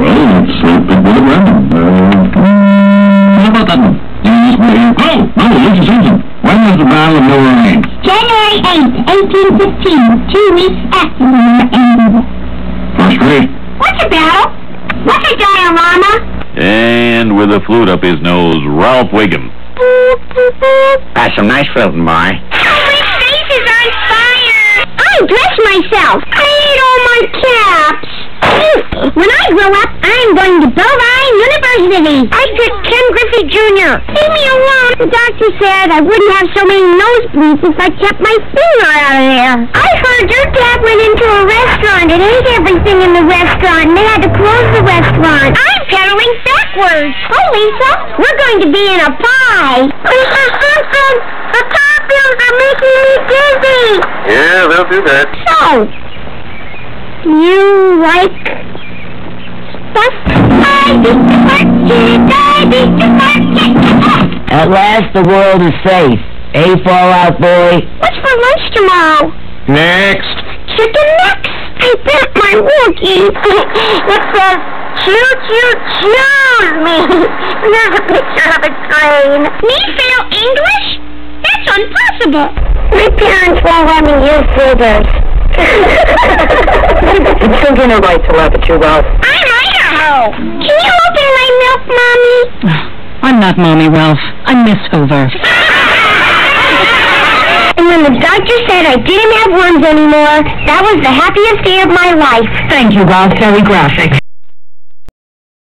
Well, it's a bit random. How about that one? No, Lisa Simpson. When was the Battle of New Orleans? January 8th, 1815, 2 weeks after the war ended. First grade. What's a battle? What's a diorama? And with a flute up his nose, Ralph Wiggum. That's some nice filming, boy. My face is on fire! I dressed myself. I ate all my caps. When I grow up, I'm going to Bovine University. I picked Ken Griffey Jr. Leave me alone. The doctor said I wouldn't have so many nosebleeds if I kept my finger out of there. I heard your dad went into a restaurant and ate everything in the restaurant, and they had to close the restaurant. I'm pedaling backwards. Oh, Lisa, we're going to be in a pie. Mr. Simpson, the car bills are making me dizzy. Yeah, they'll do that. So, you like stuff? At last the world is safe. Fallout Boy? What's for lunch tomorrow? Next. Chicken necks? I bet my Wookie. It says, choo choo choose me. There's a picture of a train. Me fail English? That's impossible. My parents won't let me use scissors. It's still dinner right to laugh at you, Ralph. I'm Idaho. Can you open my milk, Mommy? I'm not Mommy, Ralph. I'm Miss Hoover. And when the doctor said I didn't have worms anymore, that was the happiest day of my life. Thank you, Ralph. Very graphic.